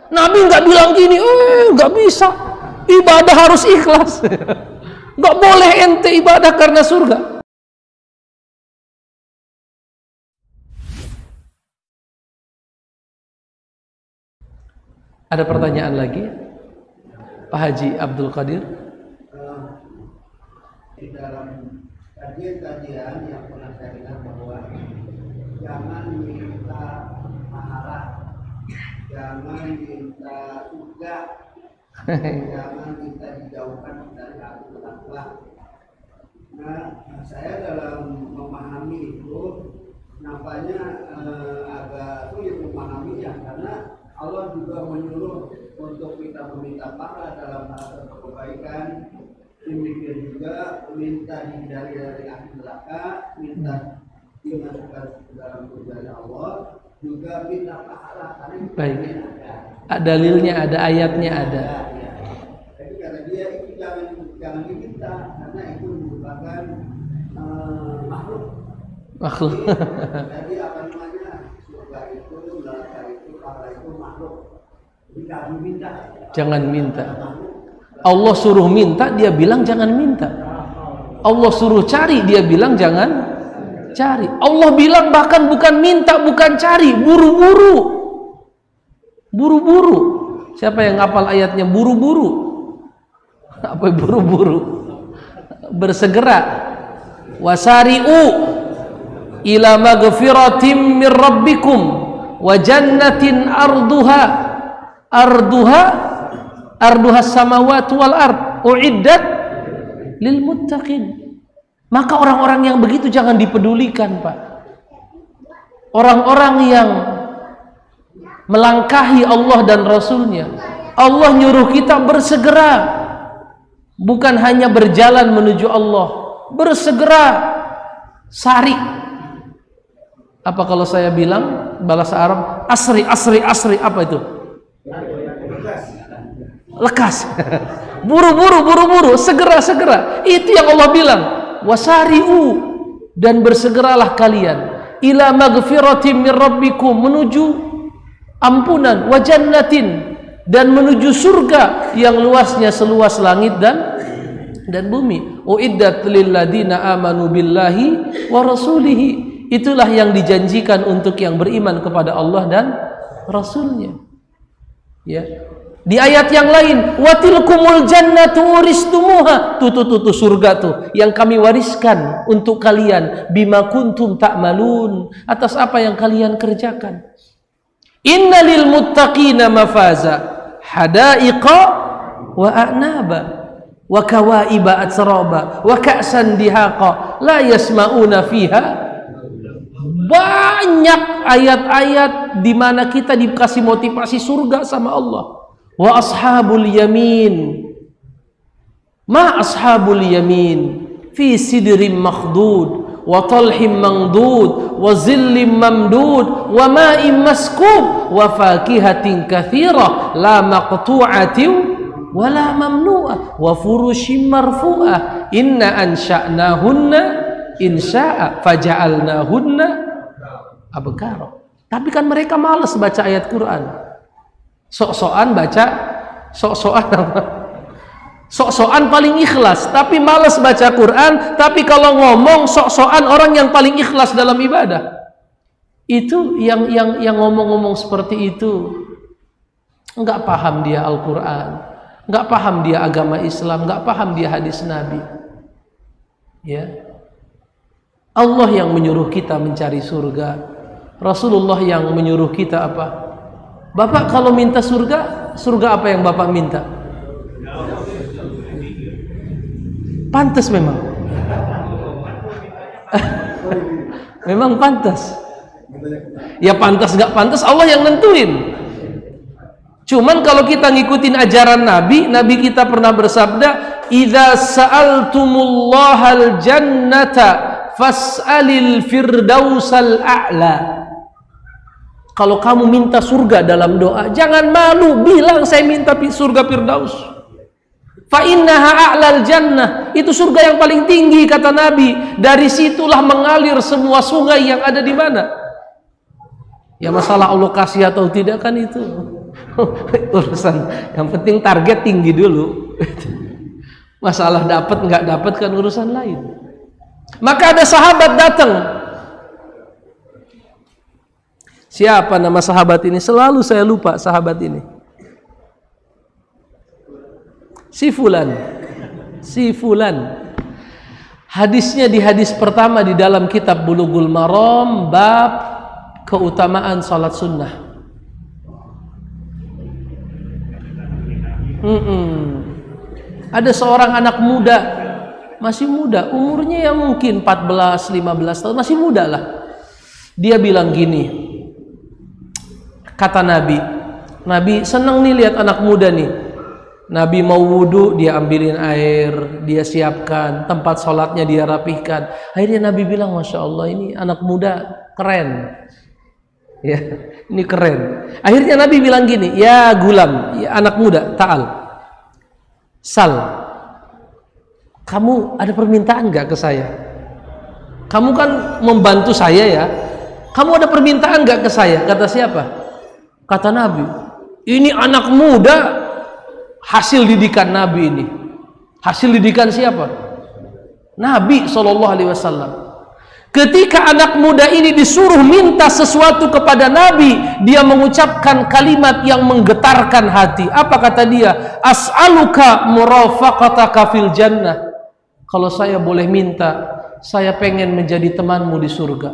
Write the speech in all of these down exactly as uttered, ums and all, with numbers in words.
Nabi nggak bilang gini, eh nggak bisa. Ibadah harus ikhlas. Nggak boleh ente ibadah karena surga. Ada pertanyaan lagi? Pak Haji Abdul Qadir. Di dalam kajian-kajian yang pernah saya dengar bahwa jangan minta pahala, jangan minta surga, jangan minta dijauhkan dari api neraka. Nah, saya dalam memahami itu nampaknya eh, agak sulit memahaminya karena Allah juga menyuruh untuk kita meminta pahala dalam hal kebaikan. Demikian juga minta dihindari dari api neraka, minta dimasukkan ke dalam surga Allah, juga minta pahala. Baik. Dalilnya ada, ayatnya ada. Ya, ya. Jadi kata dia itu jangan jangan diminta karena itu merupakan uh, makhluk. Makhluk. Jadi apa namanya surga itu, neraka itu, pahala itu makhluk. Jadi jangan diminta. Jangan minta. Allah suruh minta, dia bilang jangan minta. Allah suruh cari, dia bilang jangan cari. Allah bilang bahkan bukan minta, bukan cari, buru-buru. Buru-buru. Siapa yang ngapal ayatnya? Buru-buru. Apa buru-buru? Bersegera. Wasari'u ila maghfiratim mir rabbikum wa jannatin arduha arduha arduhas samawati wal ard uiddat lil muttaqin. Maka orang-orang yang begitu jangan dipedulikan, Pak. Orang-orang yang melangkahi Allah dan Rasulnya, Allah nyuruh kita bersegera, bukan hanya berjalan menuju Allah, bersegera, sari. Apa kalau saya bilang bahasa Arab, asri, asri, asri, apa itu? Lekas, buru-buru, buru-buru, segera-segera. Itu yang Allah bilang, wasari'u, dan bersegeralah kalian ila maghfiratim mir rabbikum, menuju ampunan, wa jannatin, dan menuju surga yang luasnya seluas langit dan dan bumi. Uiddat lil ladina amanu billahi wa rasulihi. Itulah yang dijanjikan untuk yang beriman kepada Allah dan Rasulnya. Ya. Di ayat yang lain, watilkumul jannatu uristumuha, tuh tuh tuh, tuh surga tuh yang kami wariskan untuk kalian, bima kuntum ta'malun, atas apa yang kalian kerjakan. Innalil muttaqina mafaza hadaiqa wa a'naba wa kawaiba atsraba wa ka'san dihaqa la yasma'una fiha. Banyak ayat-ayat di mana kita dikasih motivasi surga sama Allah. Wa ashabul yamin, ma ashabul yamin fi sidrim makhdud wa talhim mangdud wa zillim mamdud wa ma'im maskub wa fakihatin kathirah la maqtu'atin wa la mamnu'ah wa furushim marfu'ah inna ansha'nahunna insya'a faja'alnahunna abkara. Tapi kan mereka malas baca ayat Quran. Sok-sokan baca, sok-sokan sok-sokan paling ikhlas, tapi malas baca Quran. Tapi kalau ngomong sok-sokan orang yang paling ikhlas dalam ibadah. Itu yang yang yang ngomong-ngomong seperti itu nggak paham dia Al-Quran, nggak paham dia agama Islam, nggak paham dia hadis Nabi. Ya, Allah yang menyuruh kita mencari surga, Rasulullah yang menyuruh kita apa? Bapak kalau minta surga, surga apa yang Bapak minta? Pantas memang. Memang pantas. Ya pantas gak pantas Allah yang nentuin. Cuman kalau kita ngikutin ajaran Nabi, Nabi kita pernah bersabda, "Idza sa'altumullahal jannata fas'alil firdausal a'la." Kalau kamu minta surga dalam doa, jangan malu bilang saya minta surga Firdaus. Fa innaha a'lal jannah, itu surga yang paling tinggi kata Nabi. Dari situlah mengalir semua sungai yang ada di mana. Ya masalah Allah kasih atau tidak kan itu. Urusan yang penting target tinggi dulu. Masalah dapat nggak dapat kan urusan lain. Maka ada sahabat datang. Siapa nama sahabat ini? Selalu saya lupa sahabat ini. Si Fulan. Si Fulan. Hadisnya di hadis pertama di dalam kitab Bulughul Maram, bab keutamaan salat sunnah. Mm-mm. Ada seorang anak muda, masih muda, umurnya ya mungkin empat belas lima belas tahun, masih muda lah. Dia bilang gini, kata Nabi, Nabi senang nih lihat anak muda nih. Nabi mau wudhu, dia ambilin air, dia siapkan, tempat sholatnya dia rapihkan. Akhirnya Nabi bilang, Masya Allah ini anak muda keren. Ya, ini keren. Akhirnya Nabi bilang gini, ya gulam, ya anak muda, ta'al, sal, kamu ada permintaan gak ke saya? Kamu kan membantu saya ya. Kamu ada permintaan gak ke saya? Kata siapa? Kata Nabi, ini anak muda, hasil didikan Nabi ini. Hasil didikan siapa? Nabi shallallahu alaihi wasallam. Ketika anak muda ini disuruh minta sesuatu kepada Nabi, dia mengucapkan kalimat yang menggetarkan hati. Apa kata dia? As'aluka murafaqataka fil jannah. Kalau saya boleh minta, saya pengen menjadi temanmu di surga.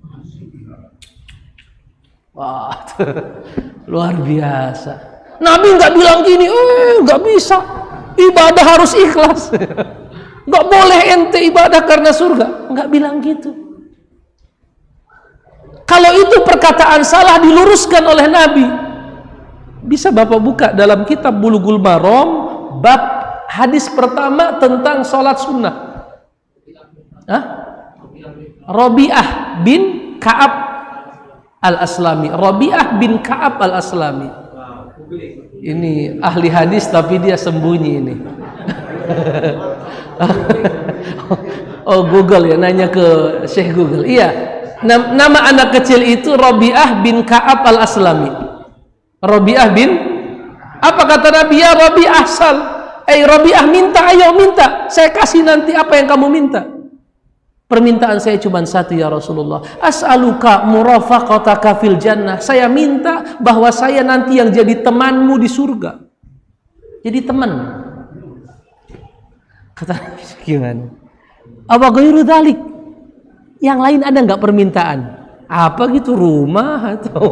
Wah, luar biasa. Nabi nggak bilang gini, eh nggak bisa, ibadah harus ikhlas, nggak boleh ente ibadah karena surga, nggak bilang gitu. Kalau itu perkataan salah diluruskan oleh Nabi. Bisa Bapak buka dalam kitab Bulughul Maram, bab hadis pertama tentang sholat sunnah. Hah? Rabi'ah bin Ka'ab al-Aslami. Rabi'ah bin Ka'ab al-Aslami. Ini ahli hadis tapi dia sembunyi ini. Oh Google ya, nanya ke Syekh Google. Iya, nama anak kecil itu Rabi'ah bin Ka'ab al-Aslami. Rabi'ah bin, apa kata Nabi? Ya Rabi'ah sal, eh Rabi'ah minta, ayo minta, saya kasih nanti apa yang kamu minta. Permintaan saya cuma satu ya Rasulullah. As'aluka murafaqataka fil jannah. Saya minta bahwa saya nanti yang jadi temanmu di surga. Jadi teman. Kata gimana? Apa ghairu dzalik? Yang lain ada nggak permintaan? Apa gitu, rumah atau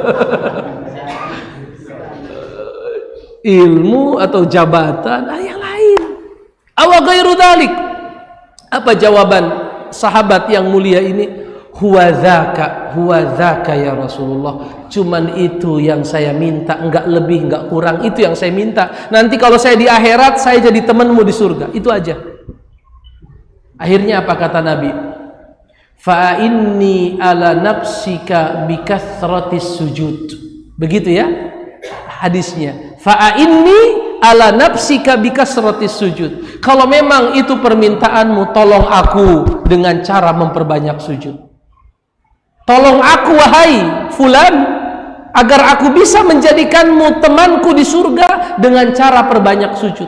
ilmu atau jabatan? Ah, yang lain. Apa ghairu dzalik? Apa jawaban sahabat yang mulia ini? Huwa dzaka, huwa dzaka ya Rasulullah. Cuman itu yang saya minta, enggak lebih, enggak kurang. Itu yang saya minta. Nanti kalau saya di akhirat, saya jadi temanmu di surga. Itu aja. Akhirnya apa kata Nabi? Fa inni ala nafsika bikathratis sujud. Begitu ya hadisnya. Fa inni ala nafsika bikasratis sujud. Kalau memang itu permintaanmu, tolong aku dengan cara memperbanyak sujud. Tolong aku wahai fulan, agar aku bisa menjadikanmu temanku di surga dengan cara perbanyak sujud.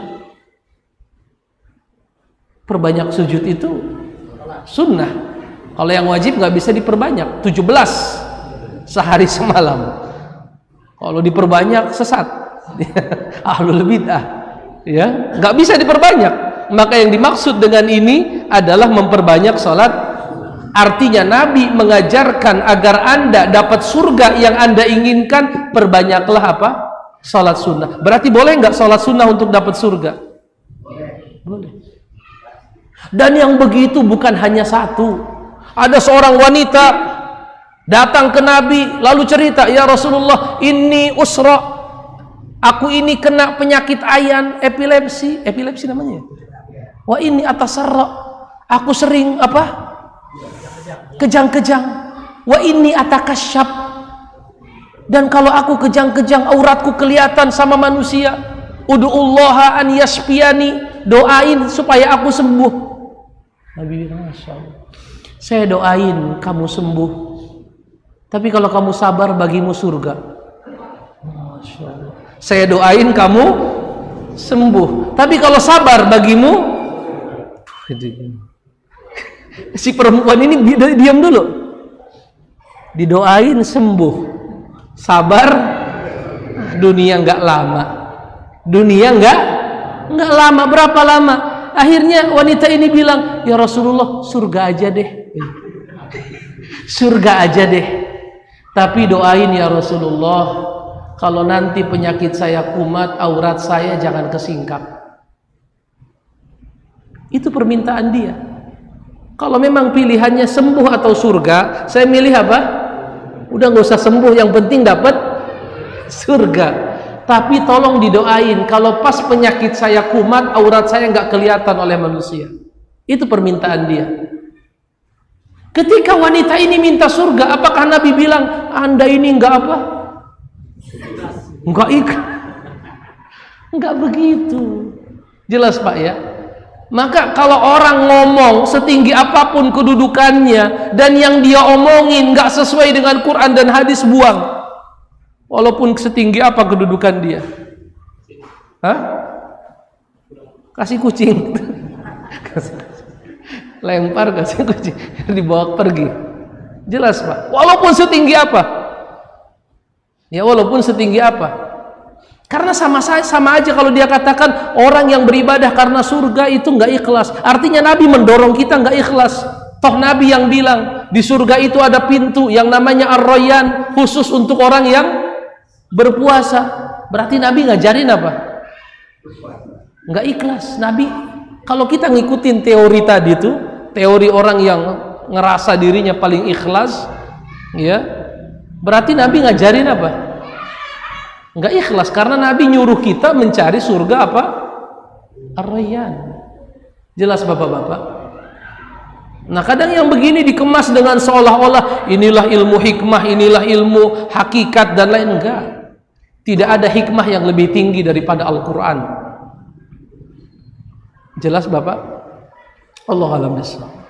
Perbanyak sujud itu sunnah. Kalau yang wajib nggak bisa diperbanyak, tujuh belas sehari semalam. Kalau diperbanyak sesat. Ahlul bid'ah, ya nggak bisa diperbanyak. Maka yang dimaksud dengan ini adalah memperbanyak sholat. Artinya Nabi mengajarkan agar anda dapat surga yang anda inginkan, perbanyaklah apa? Sholat sunnah. Berarti boleh nggak sholat sunnah untuk dapat surga? Boleh. Dan yang begitu bukan hanya satu. Ada seorang wanita datang ke Nabi lalu cerita, ya Rasulullah, ini usra, aku ini kena penyakit ayan, epilepsi, epilepsi namanya. Wah ini atasarra, aku sering apa? Kejang-kejang. Wah ini atakasyaf. Dan kalau aku kejang-kejang, auratku kelihatan sama manusia. Udu'ullaha an yashfiyani, doain supaya aku sembuh. Nabi bilang, Masya Allah, saya doain kamu sembuh. Tapi kalau kamu sabar, bagimu surga. Masya Allah. Saya doain kamu sembuh. Tapi kalau sabar bagimu, si perempuan ini diam dulu. Didoain sembuh, sabar, dunia nggak lama. Dunia nggak nggak lama. Berapa lama? Akhirnya wanita ini bilang, ya Rasulullah, surga aja deh. Surga aja deh. Tapi doain ya Rasulullah, kalau nanti penyakit saya kumat, aurat saya jangan kesingkap. Itu permintaan dia. Kalau memang pilihannya sembuh atau surga, saya milih apa? Udah nggak usah sembuh, yang penting dapat surga. Tapi tolong didoain, kalau pas penyakit saya kumat, aurat saya nggak kelihatan oleh manusia. Itu permintaan dia. Ketika wanita ini minta surga, apakah Nabi bilang, Anda ini nggak apa? Nggak ikhlas. Nggak begitu. Jelas Pak ya? Maka kalau orang ngomong setinggi apapun kedudukannya dan yang dia omongin nggak sesuai dengan Quran dan hadis, buang. Walaupun setinggi apa kedudukan dia. Hah? Kasih kucing. Lempar kasih kucing, dibawa pergi. Jelas Pak. Walaupun setinggi apa? Ya walaupun setinggi apa? Karena sama sama aja kalau dia katakan orang yang beribadah karena surga itu nggak ikhlas. Artinya Nabi mendorong kita nggak ikhlas. Toh Nabi yang bilang di surga itu ada pintu yang namanya Ar-Rayyan, khusus untuk orang yang berpuasa. Berarti Nabi ngajarin apa? Nggak ikhlas. Nabi, kalau kita ngikutin teori tadi tuh, teori orang yang ngerasa dirinya paling ikhlas, ya, berarti Nabi ngajarin apa? Nggak ikhlas, karena Nabi nyuruh kita mencari surga apa? Ar-Rayyan. Jelas bapak-bapak? Nah kadang yang begini dikemas dengan seolah-olah inilah ilmu hikmah, inilah ilmu hakikat dan lain. Enggak. Tidak ada hikmah yang lebih tinggi daripada Al-Quran. Jelas bapak? Allahu a'lam bishawab.